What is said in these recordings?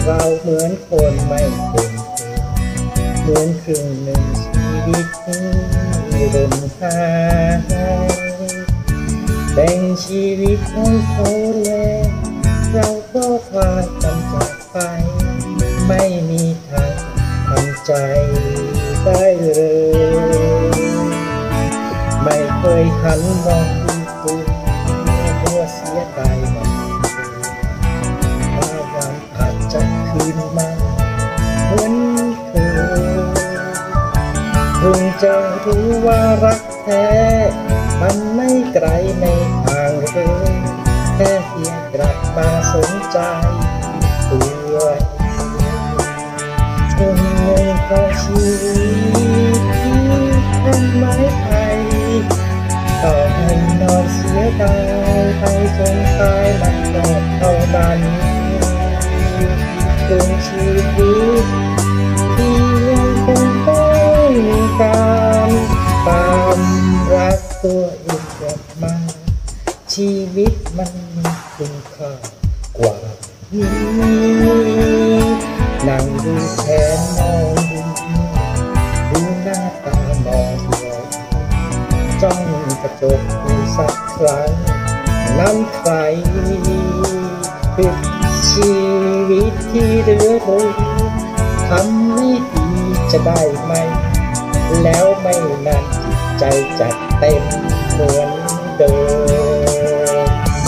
เราเหมือนคนไม่เป็นเหมือนครึ่งหนึ่งชีวิตที่ร่มหายแบ่งชีวิตให้เขาแล้วเราก็พากันจากไปไม่มีทางทำใจได้เลยไม่เคยหันมองดูคุณหัวเสียใจมันว่าวันอาจจะคืนมาเหมือนเคยเพิ่งจะรู้ว่ารักแท้มันไม่ไกลในทางเลยแค่เพียงกลับมาสนใจตัวช่วงหนึ่งของชีวิตที่ทำไมไทยต่อให้นอนเสียดายไปจนตายมันก็เท่านั้นจนชีวิตที่ยังคงต้องการตามรักตัวเองกลับมาชีวิตมันมีคุณค่ากว่านี้นั่งดูแขนมองดูหน้าตามองตัวจ้องกระจกดูสักครั้งนั้นใครปิดชีวิตที่เหลือเลยทำไม่ดีจะได้ไหมแล้วไม่นานจิตใจจัดเต็มเหมือนเดิม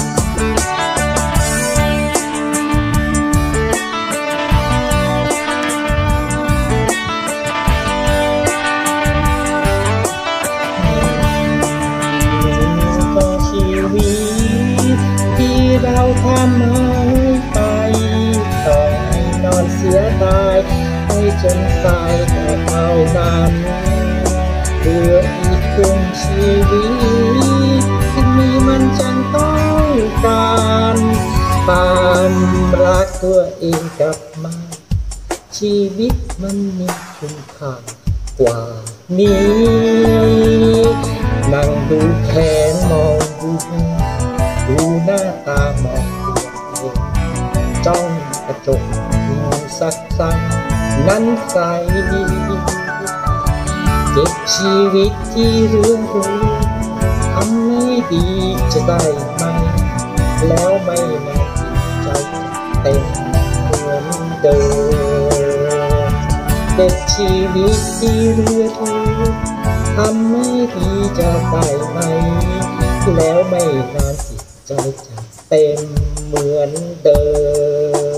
ก็ชีวิตที่เราทำไปต่อให้นอนเสียดายไปจนตายก็เท่านั้นเหลืออีกครึ่งชีวิตที่มีมันจังต้องการตามรักตัวเองกลับมาชีวิตมันมีคุณค่ากว่านี้นั่งดูแขนมองดูหน้าตามองตัวเองจ้องกระจกดูสักครั้งนั้นใครเก็บชีวิตที่เรื่องรู้ทำไม่ดีจะได้ไหมแล้วไม่นานใจเต็มเหมือนเดิมเก็บชีวิตที่เรื่องรู้ทำไม่ดีจะได้ไหมแล้วไม่นานจิตใจจะเต็มเหมือนเดิม